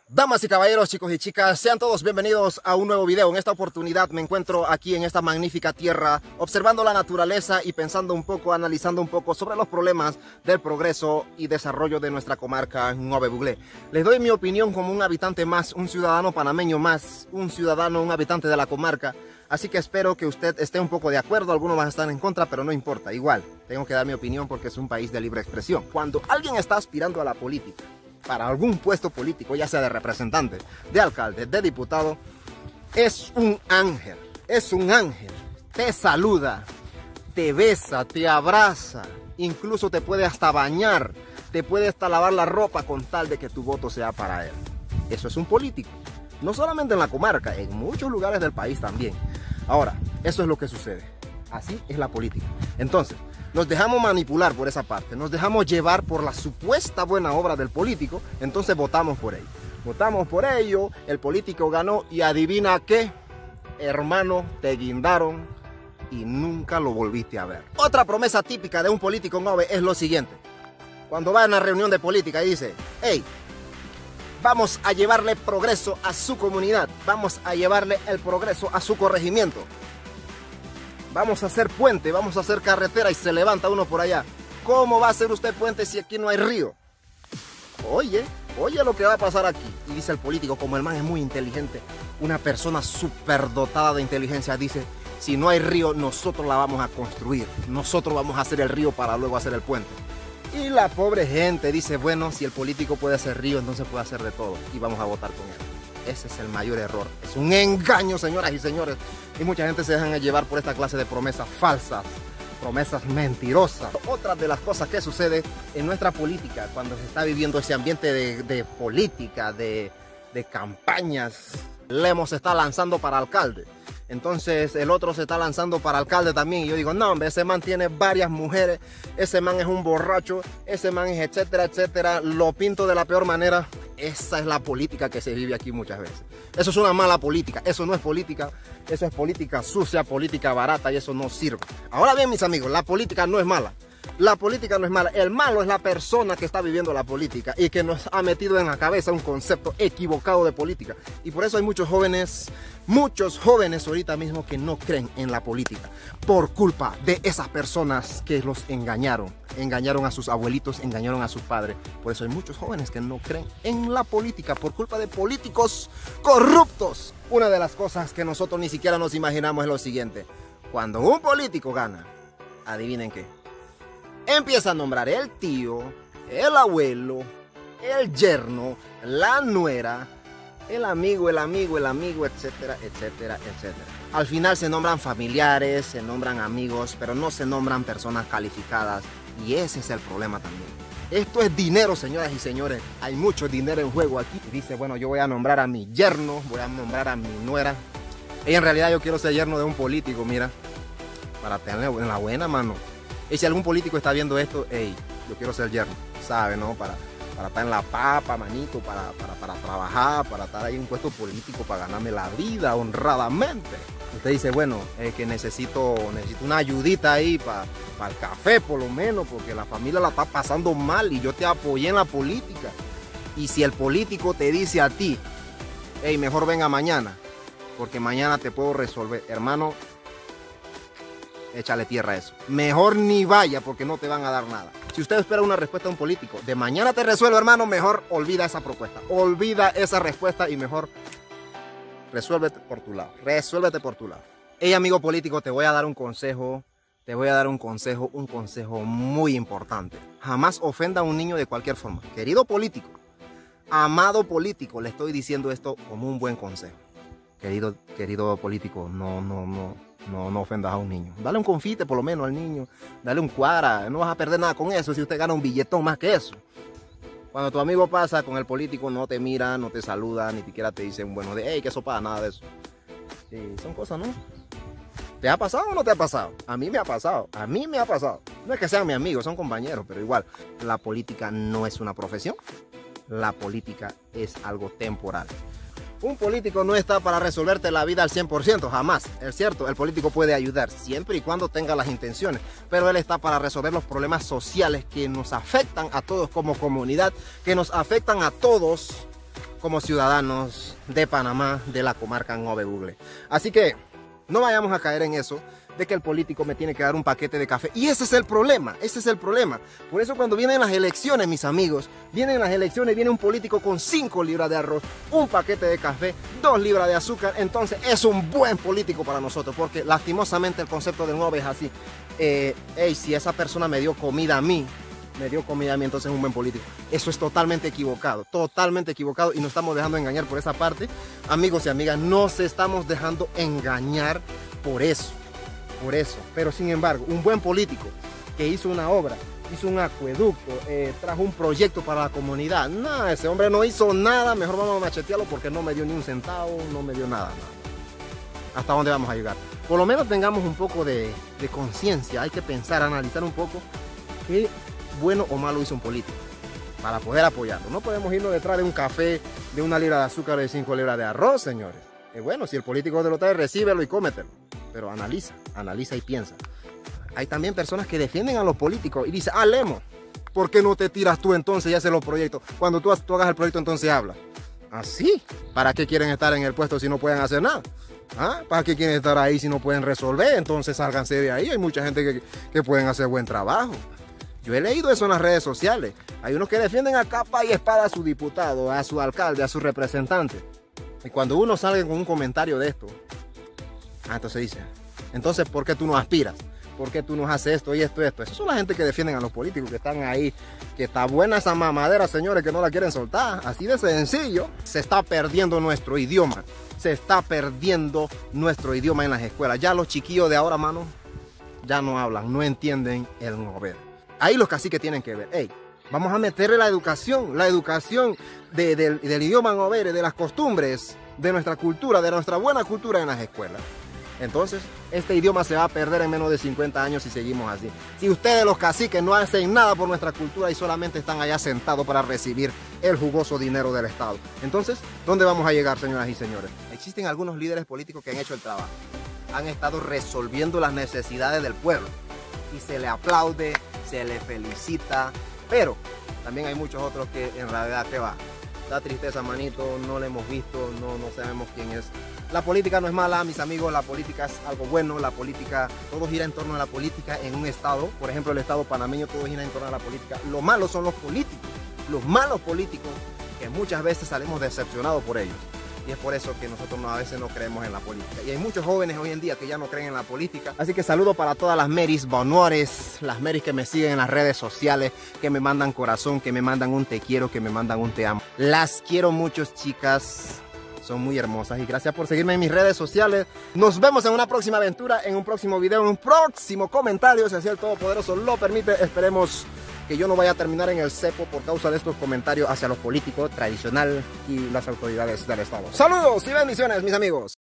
Damas y caballeros, chicos y chicas, sean todos bienvenidos a un nuevo video. En esta oportunidad me encuentro aquí en esta magnífica tierra, observando la naturaleza y pensando un poco, analizando un poco sobre los problemas del progreso y desarrollo de nuestra comarca Nueve Buglé. Les doy mi opinión como un habitante más, un ciudadano panameño más, un habitante de la comarca. Así que espero que usted esté un poco de acuerdo, algunos van a estar en contra, pero no importa, igual, tengo que dar mi opinión porque es un país de libre expresión. Cuando alguien está aspirando a la política, para algún puesto político, ya sea de representante, de alcalde, de diputado, es un ángel, te saluda, te besa, te abraza, incluso te puede hasta bañar, te puede hasta lavar la ropa con tal de que tu voto sea para él. Eso es un político, no solamente en la comarca, en muchos lugares del país también. Ahora, eso es lo que sucede, así es la política. Entonces, nos dejamos manipular por esa parte, nos dejamos llevar por la supuesta buena obra del político, entonces votamos por ello. Votamos por ello, el político ganó y adivina qué, hermano, te guindaron y nunca lo volviste a ver. Otra promesa típica de un político noble es lo siguiente. Cuando va a una reunión de política y dice, hey, vamos a llevarle progreso a su comunidad, vamos a llevarle el progreso a su corregimiento. Vamos a hacer puente, vamos a hacer carretera y se levanta uno por allá. ¿Cómo va a hacer usted puente si aquí no hay río? Oye lo que va a pasar aquí. Y dice el político, como el man es muy inteligente, una persona superdotada de inteligencia, dice, si no hay río, nosotros la vamos a construir. Nosotros vamos a hacer el río para luego hacer el puente. Y la pobre gente dice, bueno, si el político puede hacer río, entonces puede hacer de todo. Y vamos a votar con él. Ese es el mayor error. Es un engaño, señoras y señores. Y mucha gente se dejan llevar por esta clase de promesas falsas, promesas mentirosas. Otra de las cosas que sucede en nuestra política, cuando se está viviendo ese ambiente de política, de campañas. Lemos se está lanzando para alcalde. Entonces el otro se está lanzando para alcalde también. Y yo digo, no, hombre, ese man tiene varias mujeres, ese man es un borracho, ese man es etcétera, etcétera. Lo pinto de la peor manera. Esa es la política que se vive aquí muchas veces. Eso es una mala política, eso no es política, eso es política sucia, política barata y eso no sirve. Ahora bien, mis amigos, la política no es mala. La política no es mala, el malo es la persona que está viviendo la política y que nos ha metido en la cabeza un concepto equivocado de política. Y por eso hay muchos jóvenes ahorita mismo que no creen en la política por culpa de esas personas que los engañaron. Engañaron a sus abuelitos, engañaron a sus padres. Por eso hay muchos jóvenes que no creen en la política por culpa de políticos corruptos. Una de las cosas que nosotros ni siquiera nos imaginamos es lo siguiente. Cuando un político gana, adivinen qué. Empieza a nombrar el tío, el abuelo, el yerno, la nuera, el amigo, etcétera, etcétera, etcétera. Al final se nombran familiares, se nombran amigos, pero no se nombran personas calificadas. Y ese es el problema también. Esto es dinero, señoras y señores. Hay mucho dinero en juego aquí. Y dice, bueno, yo voy a nombrar a mi yerno, voy a nombrar a mi nuera. Y en realidad yo quiero ser yerno de un político, mira, para tener la buena mano. Y si algún político está viendo esto, hey, yo quiero ser yerno, ¿sabe? ¿No? Para estar en la papa, manito, para trabajar, para estar ahí en un puesto político, para ganarme la vida honradamente. Usted dice, bueno, que necesito una ayudita ahí para el café, por lo menos, porque la familia la está pasando mal y yo te apoyé en la política. Y si el político te dice a ti, hey, mejor venga mañana, porque mañana te puedo resolver, hermano, échale tierra a eso. Mejor ni vaya porque no te van a dar nada. Si usted espera una respuesta de un político, de mañana te resuelvo, hermano, mejor olvida esa propuesta. Olvida esa respuesta y mejor resuélvete por tu lado. Resuélvete por tu lado. Hey, amigo político, te voy a dar un consejo. Un consejo muy importante. Jamás ofenda a un niño de cualquier forma. Querido político, amado político, le estoy diciendo esto como un buen consejo. Querido político, no ofendas a un niño. Dale un confite por lo menos al niño. Dale un cuadra. No vas a perder nada con eso si usted gana un billetón más que eso. Cuando tu amigo pasa con el político, no te mira, no te saluda, ni siquiera te dice un bueno de, hey, que eso para nada de eso. Sí, son cosas, ¿no? ¿Te ha pasado o no te ha pasado? A mí me ha pasado. A mí me ha pasado. No es que sean mis amigos, son compañeros, pero igual. La política no es una profesión. La política es algo temporal. Un político no está para resolverte la vida al 100%, jamás. Es cierto, el político puede ayudar siempre y cuando tenga las intenciones, pero él está para resolver los problemas sociales que nos afectan a todos como comunidad, que nos afectan a todos como ciudadanos de Panamá, de la comarca Nove Bugle. Así que no vayamos a caer en eso de que el político me tiene que dar un paquete de café. Y ese es el problema, ese es el problema. Por eso cuando vienen las elecciones, mis amigos, vienen las elecciones, viene un político con 5 libras de arroz, un paquete de café, 2 libras de azúcar, entonces es un buen político para nosotros, porque lastimosamente el concepto del Nove es así. Si esa persona me dio comida a mí, entonces es un buen político. Eso es totalmente equivocado y nos estamos dejando engañar por esa parte. Amigos y amigas, nos estamos dejando engañar por eso. Pero sin embargo, un buen político que hizo una obra, hizo un acueducto, trajo un proyecto para la comunidad. No, ese hombre no hizo nada, mejor vamos a machetearlo porque no me dio ni un centavo, no me dio nada. ¿Hasta dónde vamos a llegar? Por lo menos tengamos un poco de conciencia, hay que pensar, analizar un poco qué bueno o malo hizo un político para poder apoyarlo. No podemos irnos detrás de un café, de 1 libra de azúcar, de 5 libras de arroz, señores. Bueno, si el político te lo trae, recíbelo y cómetelo. Pero analiza y piensa. Hay también personas que defienden a los políticos y dicen, Lemo, ¿por qué no te tiras tú entonces y haces los proyectos? Cuando tú hagas el proyecto entonces habla. ¿Así? ¿Para qué quieren estar en el puesto si no pueden hacer nada? ¿Para qué quieren estar ahí si no pueden resolver? Entonces sálganse de ahí. Hay mucha gente que pueden hacer buen trabajo. Yo he leído eso en las redes sociales. Hay unos que defienden a capa y espada a su diputado, a su alcalde, a su representante. Y cuando uno sale con un comentario de esto, entonces dice, entonces ¿por qué tú no aspiras? ¿Por qué tú no haces esto y esto y esto? Esas son la gente que defienden a los políticos, que están ahí, que está buena esa mamadera, señores, que no la quieren soltar. Así de sencillo. Se está perdiendo nuestro idioma. Se está perdiendo nuestro idioma en las escuelas. Ya los chiquillos de ahora, mano, ya no hablan, no entienden el Nove. Ahí los caciques tienen que ver. Vamos a meterle la educación del idioma Nove, de las costumbres, de nuestra cultura, de nuestra buena cultura en las escuelas. Entonces, este idioma se va a perder en menos de 50 años si seguimos así. Si ustedes los caciques no hacen nada por nuestra cultura y solamente están allá sentados para recibir el jugoso dinero del Estado. Entonces, ¿dónde vamos a llegar, señoras y señores? Existen algunos líderes políticos que han hecho el trabajo. Han estado resolviendo las necesidades del pueblo. Y se le aplaude, se le felicita. Pero también hay muchos otros que en realidad, ¿qué va? Da tristeza, manito, no le hemos visto, no sabemos quién es. La política no es mala, mis amigos, la política es algo bueno, la política, todo gira en torno a la política en un estado, por ejemplo el estado panameño, todo gira en torno a la política. Lo malo son los malos políticos, que muchas veces salimos decepcionados por ellos. Y es por eso que nosotros a veces no creemos en la política. Y hay muchos jóvenes hoy en día que ya no creen en la política. Así que saludo para todas las Meris bonores, las Meris que me siguen en las redes sociales, que me mandan corazón, que me mandan un te quiero, que me mandan un te amo. Las quiero mucho, chicas. Son muy hermosas y gracias por seguirme en mis redes sociales. Nos vemos en una próxima aventura, en un próximo video, en un próximo comentario, si así el Todopoderoso lo permite. Esperemos que yo no vaya a terminar en el cepo por causa de estos comentarios hacia los políticos tradicional y las autoridades del Estado. Saludos y bendiciones, mis amigos.